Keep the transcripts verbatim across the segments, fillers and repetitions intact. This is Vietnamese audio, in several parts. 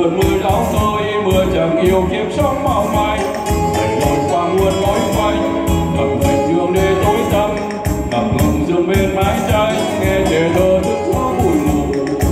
cơn mưa đau tôi mưa chẳng yêu kiếp sống mong manh đành lội qua muôn lối quanh ngập ngành đường để tối tăm ngập ngừng dương bên mái tranh nghe trẻ thơ thức gió bụi mù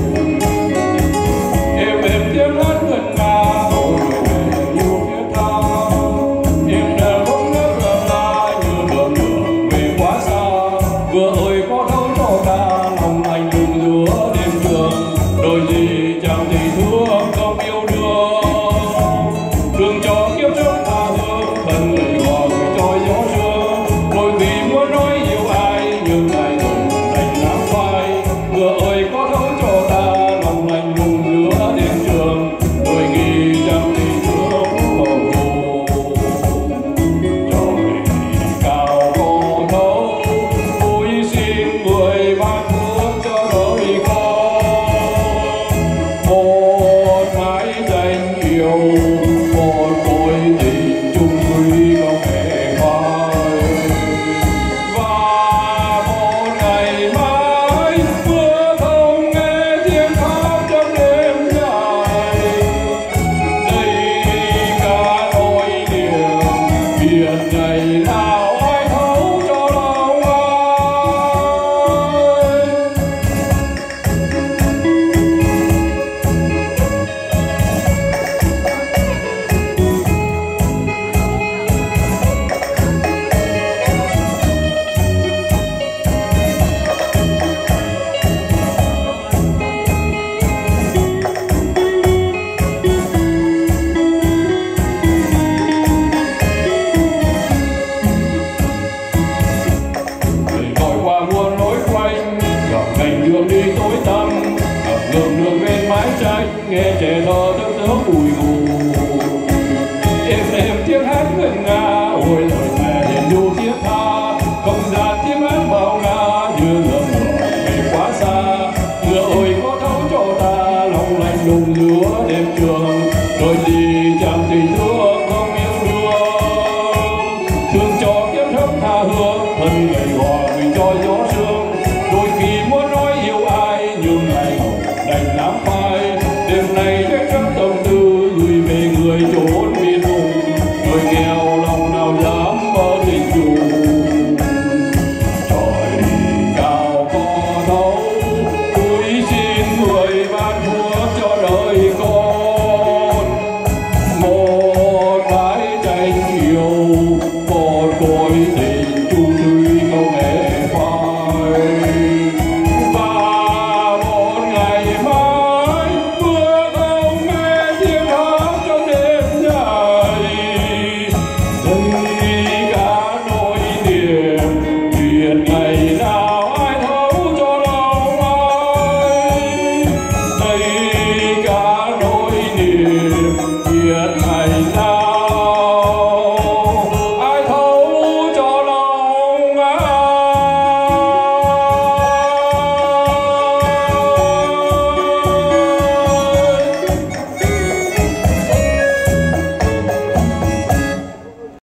êm êm tiếng hát ngân nga ôi về yêu thiết tha em đã không nhớ gần lại như đường đường về quá xa vừa ơi có thấu cho ta lòng anh lùng giữa đêm trường đôi gì chẳng thì thương không yêu đương thương cho kiếp trước tha hương thân người gọi cho gió sương đôi khi muốn nói yêu ai nhưng lại không đành lãng phai vừa ơi có thấu cho ta lòng anh lùng giữa đêm trường đôi khi chẳng thì thương bầu trời cao có thấu vui xin người ban phước cho đời con một mái danh yêu một cội tình chung quy không hề phai và một ngày mai mưa không nghe tiếng khóc trong đêm dài đây cả nỗi niềm biển ngày nào ai thấu cho lòng ai. Người gọi qua muôn lối quanh gặp ngành đường đi tối tăm ngập ngừng đường bên mái tranh nghe trẻ thơ thức giấc bụi mù êm êm tiếng hát ngân nga ôi lời mẹ hiền du thiết tha không gian tiếng hát bao la như ngỡ ngỡ về quá xa ngựa ơi có thấu cho ta lòng lạnh lùng giữa đêm trường đôi gì chẳng thì thương